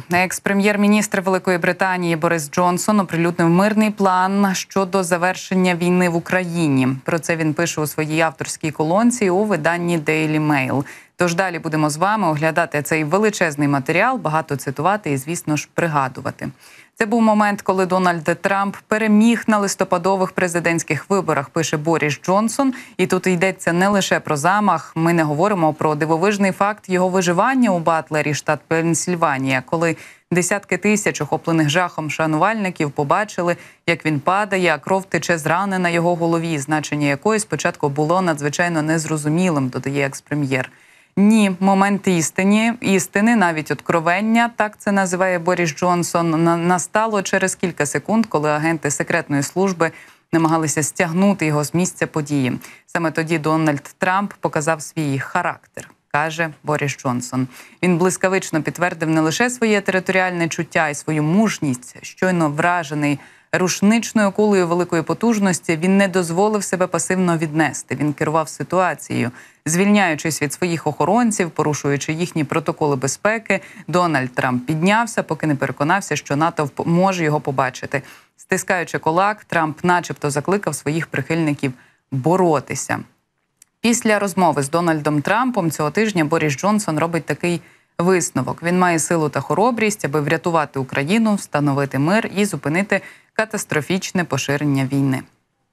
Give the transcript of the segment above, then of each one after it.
Екс-прем'єр-міністр Великої Британії Борис Джонсон оприлюднив мирний план щодо завершення війни в Україні. Про це він пише у своїй авторській колонці у виданні Daily Mail. Тож далі будемо з вами оглядати цей величезний матеріал, багато цитувати і, звісно ж, пригадувати. Це був момент, коли Дональд Трамп переміг на листопадових президентських виборах, пише Борис Джонсон. І тут йдеться не лише про замах. Ми не говоримо про дивовижний факт його виживання у Батлері, штат Пенсільванія, коли десятки тисяч охоплених жахом шанувальників побачили, як він падає, а кров тече з рани на його голові, значення якої спочатку було надзвичайно незрозумілим, додає екс-прем'єр. Ні, момент істини, навіть откровення, так це називає Борис Джонсон, настало через кілька секунд, коли агенти секретної служби намагалися стягнути його з місця події. Саме тоді Дональд Трамп показав свій характер, каже Борис Джонсон. Він блискавично підтвердив не лише своє територіальне чуття і свою мужність, щойно вражений рушничною кулею великої потужності, він не дозволив себе пасивно віднести. Він керував ситуацією. Звільняючись від своїх охоронців, порушуючи їхні протоколи безпеки, Дональд Трамп піднявся, поки не переконався, що натовп може його побачити. Стискаючи кулак, Трамп начебто закликав своїх прихильників боротися. Після розмови з Дональдом Трампом цього тижня Борис Джонсон робить такий висновок. Він має силу та хоробрість, аби врятувати Україну, встановити мир і зупинити катастрофічне поширення війни.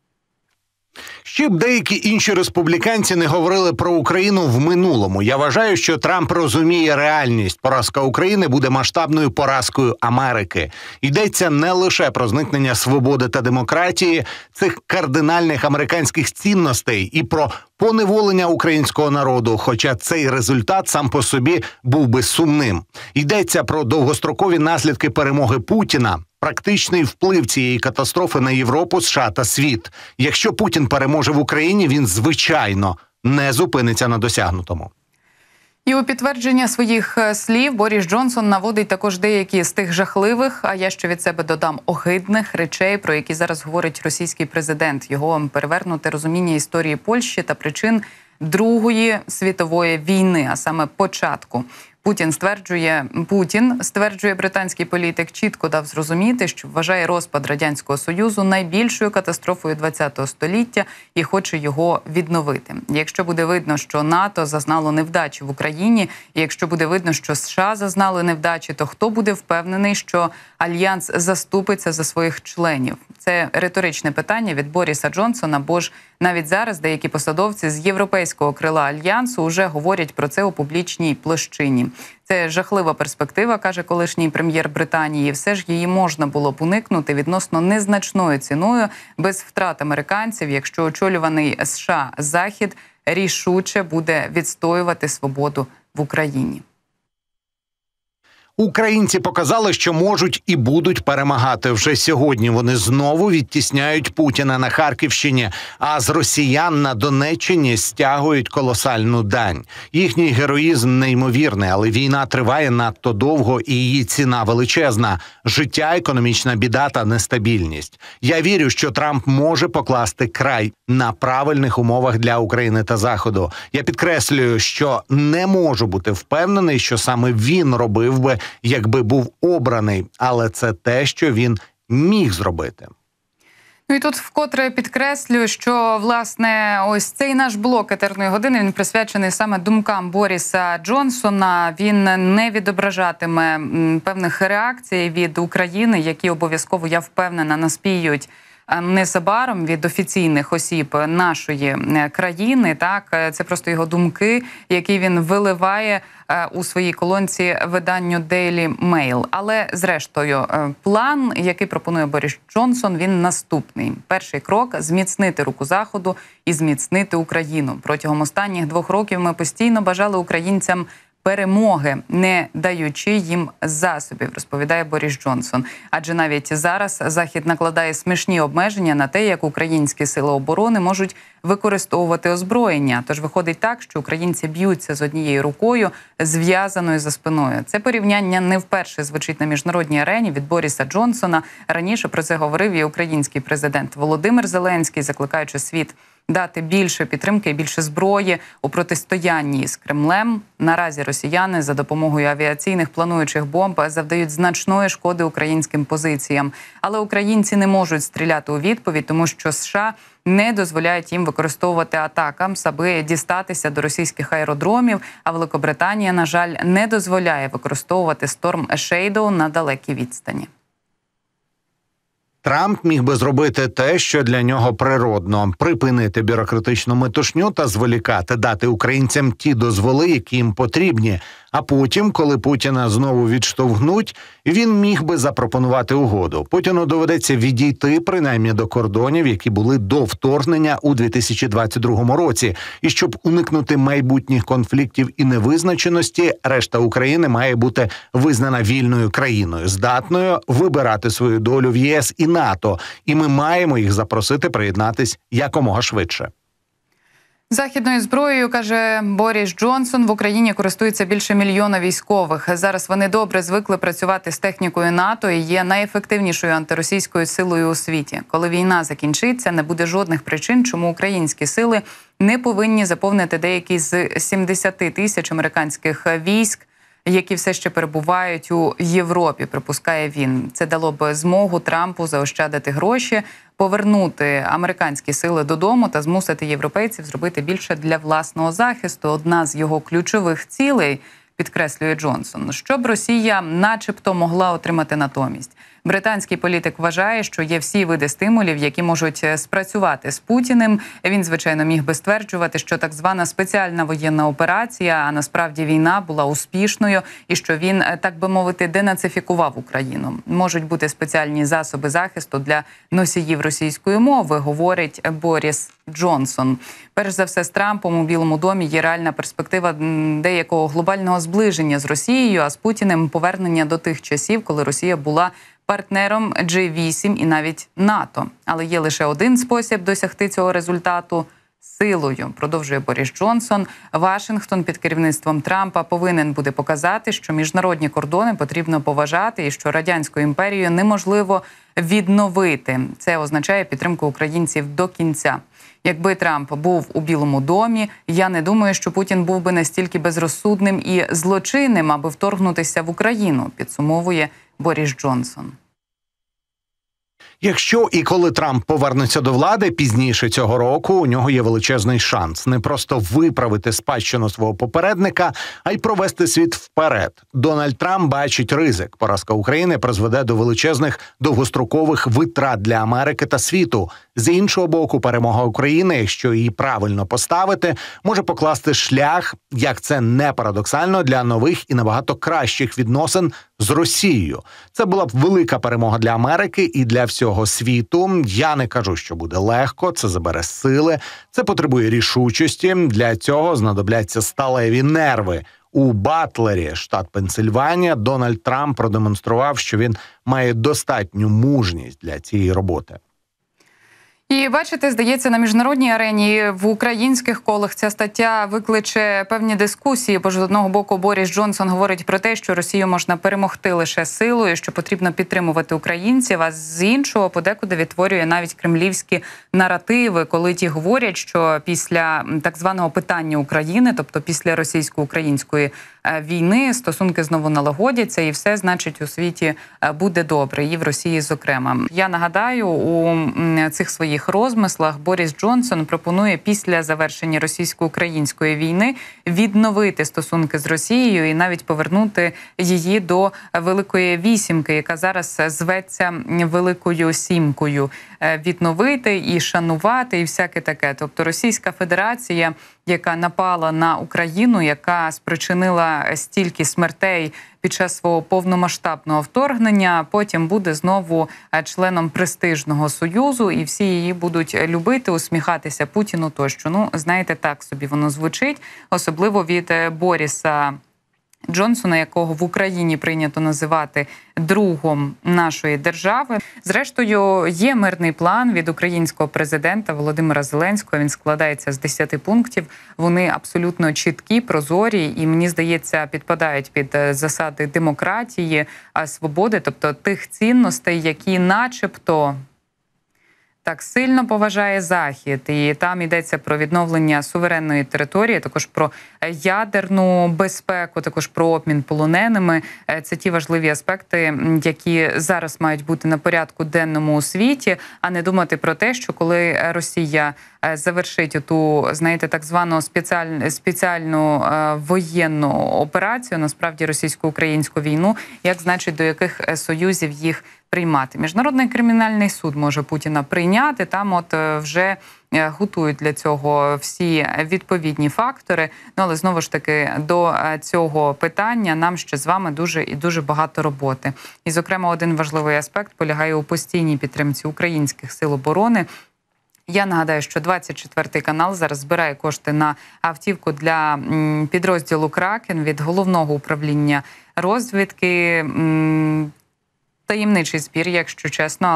Ще б деякі інші республіканці не говорили про Україну в минулому. Я вважаю, що Трамп розуміє реальність. Поразка України буде масштабною поразкою Америки. Йдеться не лише про зникнення свободи та демократії, цих кардинальних американських цінностей, і про поневолення українського народу, хоча цей результат сам по собі був би сумним. Йдеться про довгострокові наслідки перемоги Путіна, практичний вплив цієї катастрофи на Європу, США та світ. Якщо Путін переможе в Україні, він, звичайно, не зупиниться на досягнутому. І у підтвердження своїх слів Борис Джонсон наводить також деякі з тих жахливих, а я ще від себе додам, огидних речей, про які зараз говорить російський президент. Його перевернуте розуміння історії Польщі та причин Другої світової війни, а саме початку. Путін стверджує, британський політик чітко дав зрозуміти, що вважає розпад Радянського Союзу найбільшою катастрофою ХХ століття і хоче його відновити. Якщо буде видно, що НАТО зазнало невдачі в Україні, і якщо буде видно, що США зазнали невдачі, то хто буде впевнений, що Альянс заступиться за своїх членів? Це риторичне питання від Бориса Джонсона, бо ж навіть зараз деякі посадовці з європейського крила Альянсу вже говорять про це у публічній площині. Це жахлива перспектива, каже колишній прем'єр Британії. Все ж її можна було б уникнути відносно незначною ціною, без втрат американців, якщо очолюваний США Захід рішуче буде відстоювати свободу в Україні. Українці показали, що можуть і будуть перемагати. Вже сьогодні вони знову відтісняють Путіна на Харківщині, а з росіян на Донеччині стягують колосальну дань. Їхній героїзм неймовірний, але війна триває надто довго і її ціна величезна. Життя, економічна біда та нестабільність. Я вірю, що Трамп може покласти край на правильних умовах для України та Заходу. Я підкреслюю, що не можу бути впевнений, що саме він робив би, якби був обраний, але це те, що він міг зробити. Ну і тут вкотре підкреслюю, що, власне, ось цей наш блок етерної години, він присвячений саме думкам Бориса Джонсона. Він не відображатиме певних реакцій від України, які обов'язково, я впевнена, наспіють незабаром від офіційних осіб нашої країни. Так, це просто його думки, які він виливає у своїй колонці виданню Daily Mail. Але, зрештою, план, який пропонує Борис Джонсон, він наступний. Перший крок – зміцнити руку Заходу і зміцнити Україну. Протягом останніх 2 років ми постійно бажали українцям перемоги, не даючи їм засобів, розповідає Борис Джонсон. Адже навіть зараз Захід накладає смішні обмеження на те, як українські сили оборони можуть використовувати озброєння. Тож виходить так, що українці б'ються з однією рукою, зв'язаною за спиною. Це порівняння не вперше звучить на міжнародній арені від Бориса Джонсона. Раніше про це говорив і український президент Володимир Зеленський, закликаючи світ дати більше підтримки і більше зброї у протистоянні з Кремлем. Наразі росіяни за допомогою авіаційних плануючих бомб завдають значної шкоди українським позиціям. Але українці не можуть стріляти у відповідь, тому що США не дозволяють їм використовувати атакам, аби дістатися до російських аеродромів, а Великобританія, на жаль, не дозволяє використовувати Storm Shadow на далекій відстані. Трамп міг би зробити те, що для нього природно – припинити бюрократичну метушню та зволікати, дати українцям ті дозволи, які їм потрібні. А потім, коли Путіна знову відштовхнуть, він міг би запропонувати угоду. Путіну доведеться відійти принаймні до кордонів, які були до вторгнення у 2022 році. І щоб уникнути майбутніх конфліктів і невизначеності, решта України має бути визнана вільною країною, здатною вибирати свою долю в ЄС і НАТО. І ми маємо їх запросити приєднатись якомога швидше. Західною зброєю, каже Боріс Джонсон, в Україні користується більше мільйона військових. Зараз вони добре звикли працювати з технікою НАТО і є найефективнішою антиросійською силою у світі. Коли війна закінчиться, не буде жодних причин, чому українські сили не повинні заповнити деякі з 70 тисяч американських військ, які все ще перебувають у Європі, припускає він. Це дало б змогу Трампу заощадити гроші, повернути американські сили додому та змусити європейців зробити більше для власного захисту. Одна з його ключових цілей, підкреслює Джонсон, щоб Росія начебто могла отримати натомість. Британський політик вважає, що є всі види стимулів, які можуть спрацювати з Путіним. Він, звичайно, міг би стверджувати, що так звана спеціальна воєнна операція, а насправді війна була успішною і що він, так би мовити, денацифікував Україну. Можуть бути спеціальні засоби захисту для носіїв російської мови, говорить Боріс Джонсон. Перш за все, з Трампом у Білому домі є реальна перспектива деякого глобального зближення з Росією, а з Путіним повернення до тих часів, коли Росія була партнером G8 і навіть НАТО. Але є лише один спосіб досягти цього результату – силою, продовжує Боріс Джонсон. Вашингтон під керівництвом Трампа повинен буде показати, що міжнародні кордони потрібно поважати і що Радянську імперію неможливо відновити. Це означає підтримку українців до кінця. Якби Трамп був у Білому домі, я не думаю, що Путін був би настільки безрозсудним і злочинним, аби вторгнутися в Україну, підсумовує Боріс Джонсон. Якщо і коли Трамп повернеться до влади пізніше цього року, у нього є величезний шанс не просто виправити спадщину свого попередника, а й провести світ вперед. Дональд Трамп бачить ризик. Поразка України призведе до величезних довгострокових витрат для Америки та світу. З іншого боку, перемога України, якщо її правильно поставити, може покласти шлях, як це не парадоксально, для нових і набагато кращих відносин з Росією. Це була б велика перемога для Америки і для всього світу. Я не кажу, що буде легко, це забере сили, це потребує рішучості. Для цього знадобляться сталеві нерви. У Батлері, штат Пенсильванія, Дональд Трамп продемонстрував, що він має достатню мужність для цієї роботи. І бачите, здається, на міжнародній арені в українських колах ця стаття викличе певні дискусії, бо ж з одного боку Боріс Джонсон говорить про те, що Росію можна перемогти лише силою, що потрібно підтримувати українців, а з іншого подекуди відтворює навіть кремлівські наративи, коли ті говорять, що після так званого питання України, тобто після російсько-української війни, стосунки знову налагодяться і все, значить, у світі буде добре, і в Росії зокрема. Я нагадаю, у цих своїх розмислах Боріс Джонсон пропонує після завершення російсько-української війни відновити стосунки з Росією і навіть повернути її до Великої Вісімки, яка зараз зветься Великою Сімкою. Відновити і шанувати, і всяке таке. Тобто Російська Федерація, яка напала на Україну, яка спричинила стільки смертей під час свого повномасштабного вторгнення, потім буде знову членом престижного союзу, і всі її будуть любити, усміхатися Путіну тощо. Ну, знаєте, так собі воно звучить, особливо від Боріса Джонсона, якого в Україні прийнято називати другом нашої держави. Зрештою, є мирний план від українського президента Володимира Зеленського. Він складається з 10 пунктів. Вони абсолютно чіткі, прозорі і, мені здається, підпадають під засади демократії, свободи, тобто тих цінностей, які начебто так сильно поважає Захід, і там йдеться про відновлення суверенної території, також про ядерну безпеку, також про обмін полоненими. Це ті важливі аспекти, які зараз мають бути на порядку денному у світі, а не думати про те, що коли Росія завершить оту, знаєте, так звану спеціальну воєнну операцію, насправді російсько-українську війну, як значить до яких союзів їх приймати. Міжнародний кримінальний суд може Путіна прийняти, там от вже готують для цього всі відповідні фактори. Ну, але знову ж таки до цього питання нам ще з вами дуже і дуже багато роботи. І, зокрема, один важливий аспект полягає у постійній підтримці українських сил оборони. Я нагадаю, що 24 канал зараз збирає кошти на автівку для підрозділу «Кракен» від Головного управління розвідки. Таємничий збір, якщо чесно,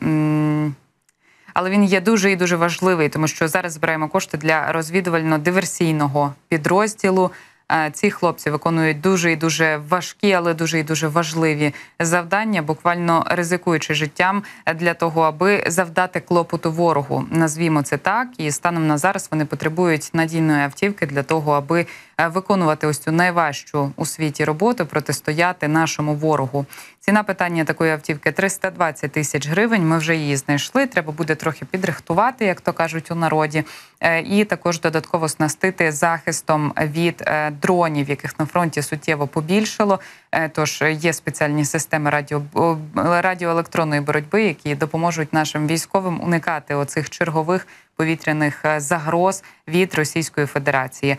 але він є дуже і дуже важливий, тому що зараз збираємо кошти для розвідувально-диверсійного підрозділу. Ці хлопці виконують дуже і дуже важкі, але дуже і дуже важливі завдання, буквально ризикуючи життям для того, аби завдати клопоту ворогу. Назвімо це так. І станом на зараз вони потребують надійної автівки для того, аби виконувати ось цю найважчу у світі роботу, протистояти нашому ворогу. Ціна питання такої автівки 320 тисяч гривень. Ми вже її знайшли. Треба буде трохи підрихтувати, як то кажуть у народі. І також додатково снастити захистом від дронів, яких на фронті суттєво побільшало. Тож є спеціальні системи радіоелектронної боротьби, які допоможуть нашим військовим уникати оцих чергових повітряних загроз від Російської Федерації.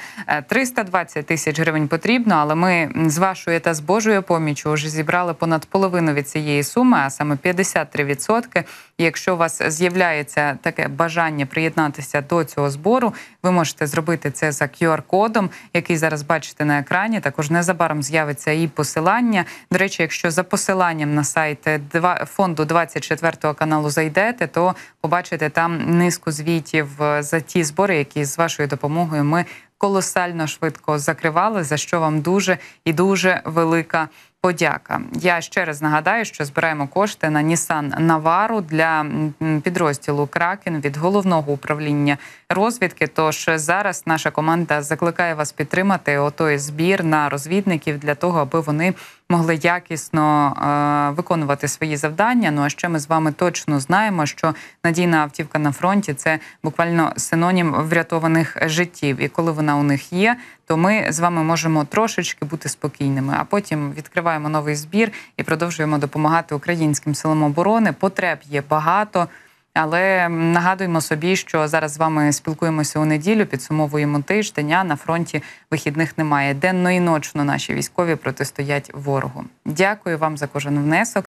320 тисяч гривень потрібно, але ми з вашою та з Божою поміччю вже зібрали понад половину від цієї суми, а саме 53%. І якщо у вас з'являється таке бажання приєднатися до цього збору, ви можете зробити це за QR-кодом, який зараз бачите на екрані. Також незабаром з'явиться і посилання. До речі, якщо за посиланням на сайт фонду 24 каналу зайдете, то побачите там низку звітів за ті збори, які з вашою допомогою ми колосально швидко закривали, за що вам дуже і дуже велика подяка. Я ще раз нагадаю, що збираємо кошти на Nissan Navara для підрозділу «Кракен» від Головного управління розвідки. Тож зараз наша команда закликає вас підтримати отой збір на розвідників для того, аби вони могли якісно виконувати свої завдання. Ну а ще ми з вами точно знаємо, що надійна автівка на фронті – це буквально синонім врятованих життів. І коли вона у них є, то ми з вами можемо трошечки бути спокійними. А потім відкриваємо новий збір і продовжуємо допомагати українським силам оборони. Потреб є багато. Але нагадуємо собі, що зараз з вами спілкуємося у неділю, підсумовуємо тиждень, а на фронті вихідних немає. Денно і ночно наші військові протистоять ворогу. Дякую вам за кожен внесок.